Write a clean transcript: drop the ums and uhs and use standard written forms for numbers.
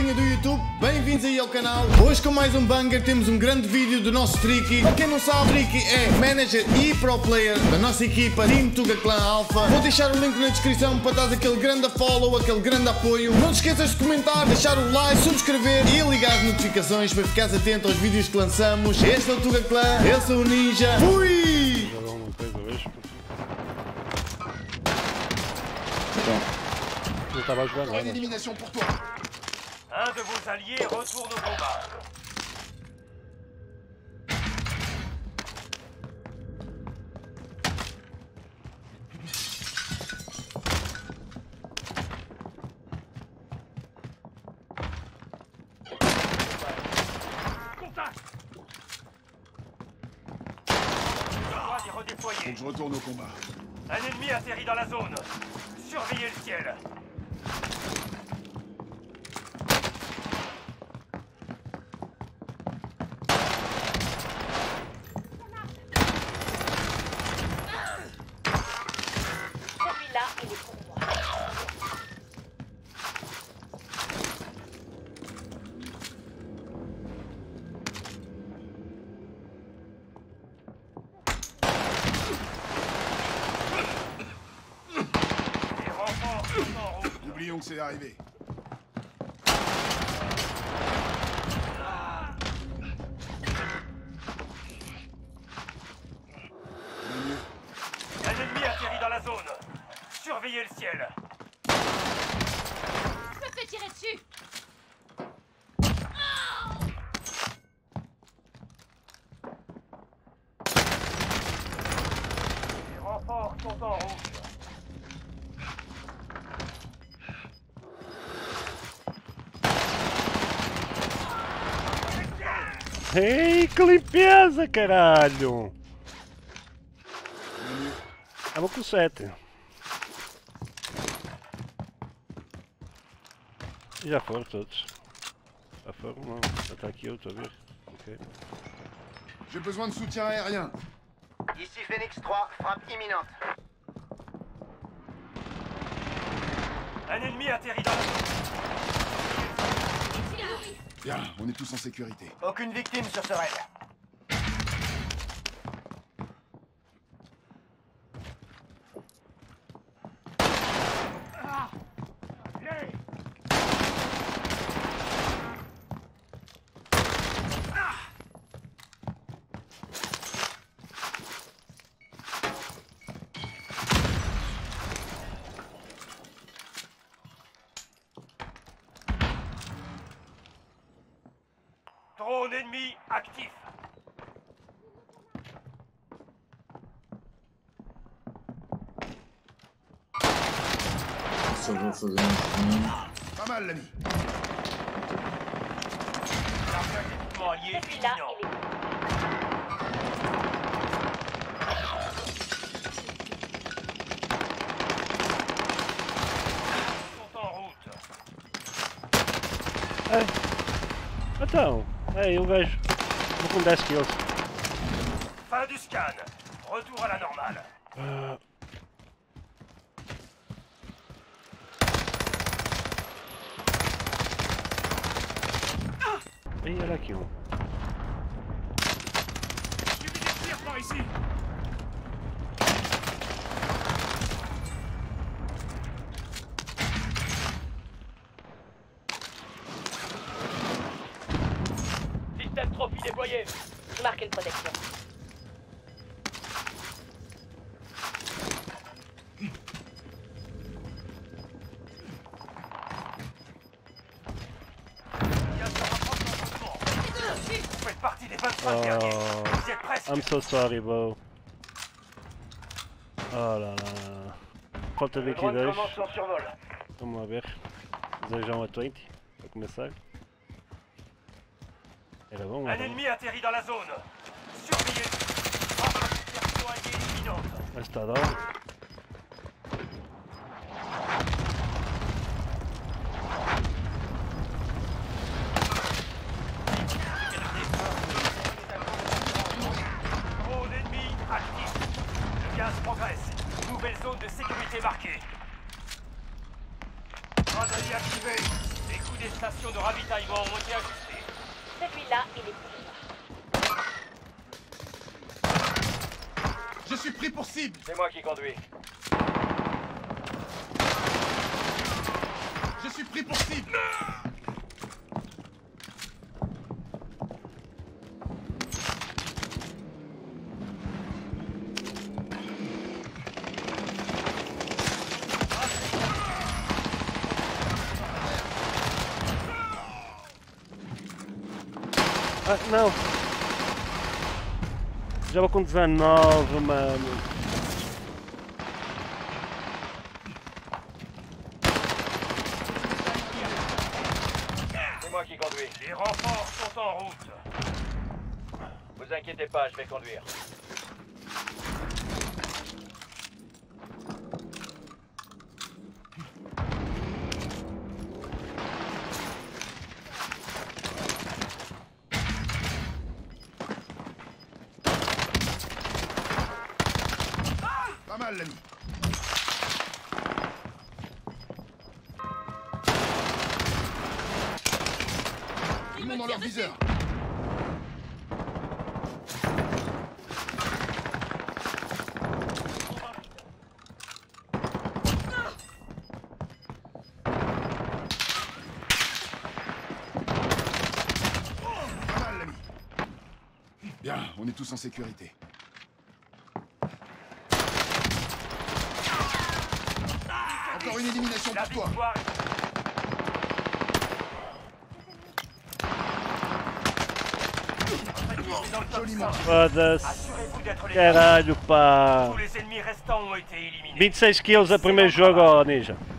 maltinha do YouTube, bem-vindos aí ao canal. Hoje com mais um banger temos um grande vídeo do nosso Tricky. Para quem não sabe, Tricky é manager e pro player da nossa equipa Team Tuga Clan Alpha. Vou deixar o link na descrição para dar aquele grande follow, aquele grande apoio. Não te esqueças de comentar, deixar o like, subscrever e ligar as notificações para ficares atento aos vídeos que lançamos. Este é o Tuga Clan, eu sou o Ninja. Fui! Une élimination pour toi. Un de vos alliés retourne au combat. Contact. Droit d'y redéployer. Faut que je retourne au combat. Un ennemi atterrit dans la zone. Surveillez le ciel. Celui-là, il est pour moi. Les renforts sont en route. Oublions que c'est arrivé. Un ennemi atterrit dans la zone. Surveillez le ciel. Je me fais tirer dessus. Les renforts sont en route. Ei, que limpeza, caralho! Estava com 7. Já foram todos. Já foram, não. Está aqui eu, estou a ver. Ok. J'ai besoin de soutien aérien. Ici Phoenix 3, frappe imminente. Un ennemi atterrit dans la zone. Bien, on est tous en sécurité. Aucune victime sur ce raid. Drone ennemi actif. Pas mal, l'ami. L'armée d'équipement allié Celui-là, imminent. il est pour moi. Sont en route. Então, ei, o gajo. Vou com 10 kills. Fin du scan. Retour à la normale. Ei, olha aqui um. Suivi des tirs par ici. Système trophy déployé. Je marque une protection. Bien sûr, rapprochement. Vous faites partie des 25 derniers. Vous y êtes presque. I'm so sorry, bro. Oh là là. Falta Le daqui drone 2. commence son survol. Vamos lá ver. Desejam a 20. Para começar. Era bom, Un era bom. ennemi atterrit dans la zone. Surveillez. Perso allié imminente. Mas está down. Drone ennemi actif. Le gaz progresse. Nouvelle zone de sécurité marquée. Drone activé. Les coups des stations de ravitaillement ont été ajustées. Celui-là, il est pour moi. Je suis pris pour cible. C'est moi qui conduis. Je suis pris pour cible. Ah, não! Já vou com 19, mano. C'est moi qui conduis. Les renforts sont en route. Vous inquiétez pas, je vais conduire. Pas mal, l'ami. Tout le monde dans leur viseur. Pas mal, l'ami. Bien, on est tous en sécurité. Encore une élimination La pour toi. victoire est dans le top Joliment. 5. Foda-se. Assurez-vous d'être les Caralho, pá. Tous les ennemis restants ont été éliminés. 26 kills a primeiro jogo, ó, Ninja.